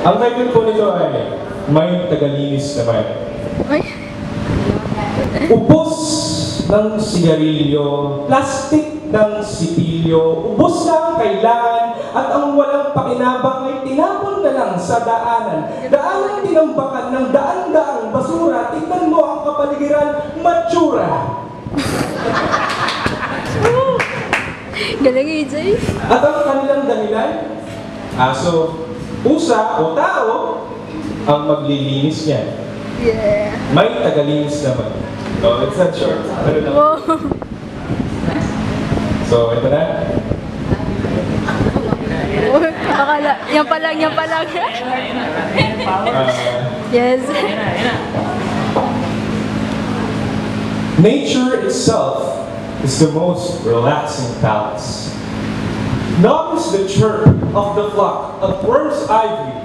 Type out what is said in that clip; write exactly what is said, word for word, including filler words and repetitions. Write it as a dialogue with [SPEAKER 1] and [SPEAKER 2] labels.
[SPEAKER 1] Ang title po nito ay May Tagalinis Naman.
[SPEAKER 2] Ay.
[SPEAKER 1] Ubos ng sigarilyo, plastik ng sipilyo, ubos na ang kailangan at ang walang pakinabang ay tinapon na lang sa daanan. Daanan tinambakan ng daan-daang basura, tignan mo ang kapaligiran, matsura.
[SPEAKER 2] Galing, A J.
[SPEAKER 1] At ang kanilang dahilan, aso, pusa o tao ang maglilinis niya.
[SPEAKER 2] Yeah.
[SPEAKER 1] May tagalinis naman. No, it's not short. Ano lang.
[SPEAKER 2] Wow.
[SPEAKER 1] So, ito na.
[SPEAKER 2] Oh, akala, yan pa lang, yan pa lang.
[SPEAKER 1] Uh,
[SPEAKER 2] Yes.
[SPEAKER 1] Nature itself is the most relaxing palace. Notice the chirp of the flock of worm's ivy